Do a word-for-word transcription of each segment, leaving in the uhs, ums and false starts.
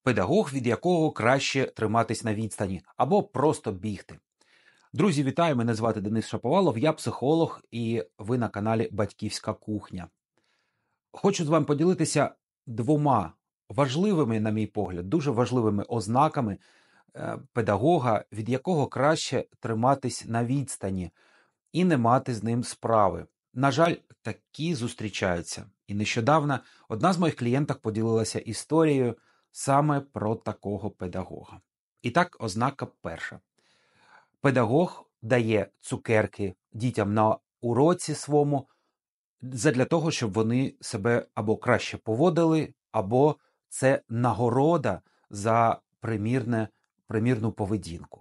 педагог, від якого краще триматись на відстані або просто бігти. Друзі, вітаю! Мене звати Денис Шаповалов, я психолог і ви на каналі Батьківська кухня. Хочу з вами поділитися двома важливими, на мій погляд, дуже важливими ознаками педагога, від якого краще триматись на відстані і не мати з ним справи. На жаль, такі зустрічаються. І нещодавно одна з моїх клієнток поділилася історією саме про такого педагога. І так, ознака перша. Педагог дає цукерки дітям на уроці своєму задля того, щоб вони себе або краще поводили, або це нагорода за примірне, примірну поведінку.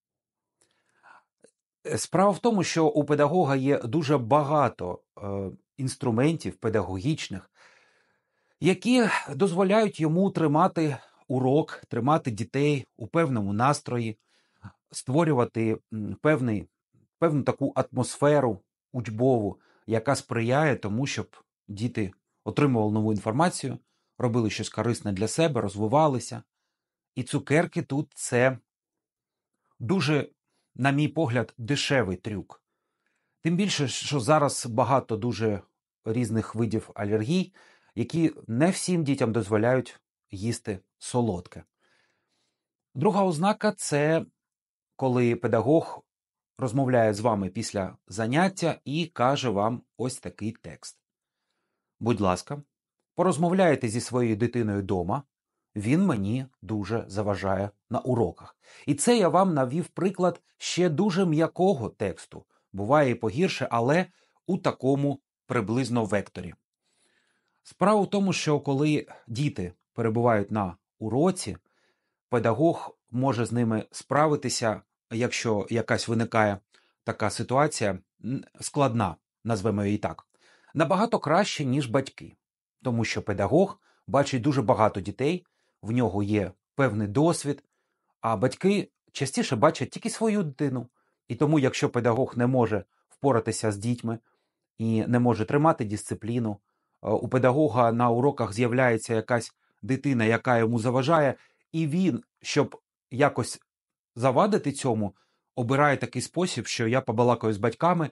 Справа в тому, що у педагога є дуже багато е, інструментів педагогічних, які дозволяють йому тримати урок, тримати дітей у певному настрої, створювати певний, певну таку атмосферу учбову, яка сприяє тому, щоб діти отримували нову інформацію, робили щось корисне для себе, розвивалися. І цукерки тут – це дуже, на мій погляд, дешевий трюк. Тим більше, що зараз багато дуже різних видів алергій, які не всім дітям дозволяють їсти солодке. Друга ознака – це коли педагог розмовляє з вами після заняття і каже вам ось такий текст. Будь ласка, порозмовляйте зі своєю дитиною дома, він мені дуже заважає на уроках. І це я вам навів приклад ще дуже м'якого тексту. Буває і погірше, але у такому приблизно векторі. Справа в тому, що коли діти перебувають на уроці, педагог може з ними справитися, якщо якась виникає така ситуація складна, назвемо її так, набагато краще, ніж батьки. Тому що педагог бачить дуже багато дітей, в нього є певний досвід, а батьки частіше бачать тільки свою дитину. І тому, якщо педагог не може впоратися з дітьми і не може тримати дисципліну, у педагога на уроках з'являється якась дитина, яка йому заважає, і він, щоб якось завадити цьому, обирає такий спосіб, що я побалакаю з батьками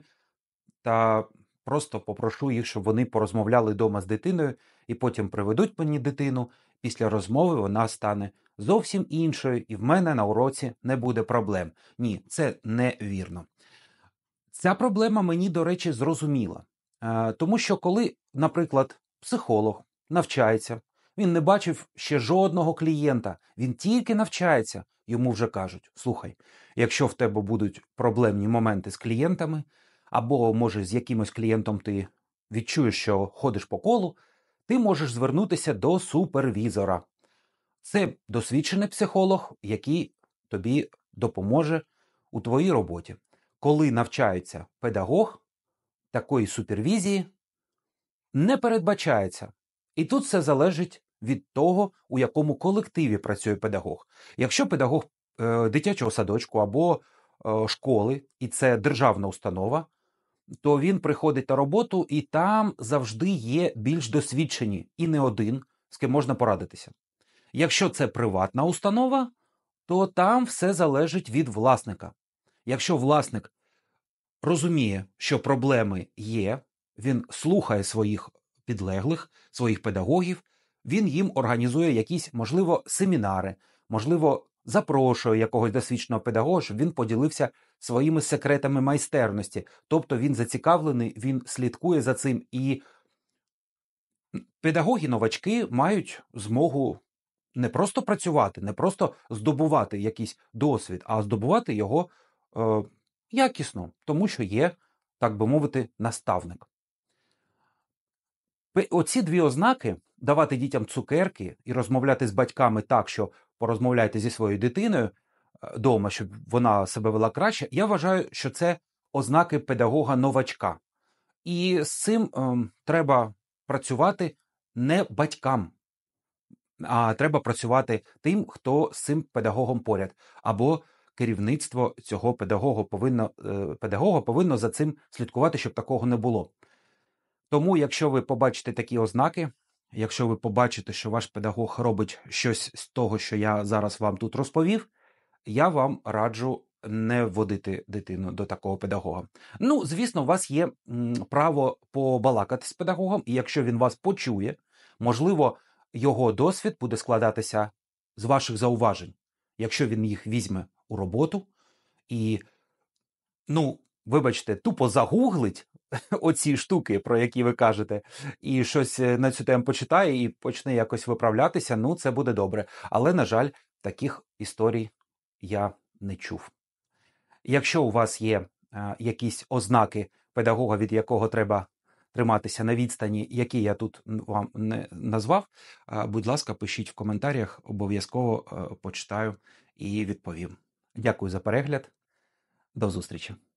та просто попрошу їх, щоб вони порозмовляли вдома з дитиною і потім приведуть мені дитину. Після розмови вона стане зовсім іншою, і в мене на уроці не буде проблем. Ні, це невірно. Ця проблема мені, до речі, зрозуміла. Тому що коли, наприклад, психолог навчається, він не бачив ще жодного клієнта, він тільки навчається, йому вже кажуть, слухай, якщо в тебе будуть проблемні моменти з клієнтами, або, може, з якимось клієнтом ти відчуєш, що ходиш по колу, ти можеш звернутися до супервізора. Це досвідчений психолог, який тобі допоможе у твоїй роботі. Коли навчається педагог, такої супервізії не передбачається. І тут все залежить від того, у якому колективі працює педагог. Якщо педагог е, дитячого садочку або е, школи, і це державна установа, то він приходить на роботу, і там завжди є більш досвідчені, і не один, з ким можна порадитися. Якщо це приватна установа, то там все залежить від власника. Якщо власник розуміє, що проблеми є, він слухає своїх підлеглих, своїх педагогів, він їм організує якісь, можливо, семінари, можливо, запрошує якогось досвідченого педагога, щоб він поділився своїми секретами майстерності. Тобто він зацікавлений, він слідкує за цим. І педагоги-новачки мають змогу не просто працювати, не просто здобувати якийсь досвід, а здобувати його е, якісно, тому що є, так би мовити, наставник. Оці дві ознаки – давати дітям цукерки і розмовляти з батьками так, що порозмовляйте зі своєю дитиною вдома, щоб вона себе вела краще, я вважаю, що це ознаки педагога-новачка. І з цим е, треба працювати не батькам, а треба працювати тим, хто з цим педагогом поряд. Або керівництво цього педагога повинно, е, педагога повинно за цим слідкувати, щоб такого не було. Тому, якщо ви побачите такі ознаки, якщо ви побачите, що ваш педагог робить щось з того, що я зараз вам тут розповів, я вам раджу не вводити дитину до такого педагога. Ну, звісно, у вас є м, право побалакати з педагогом, і якщо він вас почує, можливо, його досвід буде складатися з ваших зауважень, якщо він їх візьме у роботу і, ну, вибачте, тупо загуглить оці штуки, про які ви кажете, і щось е, на цю тему почитає і почне якось виправлятися, ну, це буде добре. Але, на жаль, таких історій я не чув. Якщо у вас є е, якісь ознаки педагога, від якого треба триматися на відстані, які я тут н- вам не назвав, е, будь ласка, пишіть в коментарях, обов'язково е, почитаю і відповім. Дякую за перегляд. До зустрічі.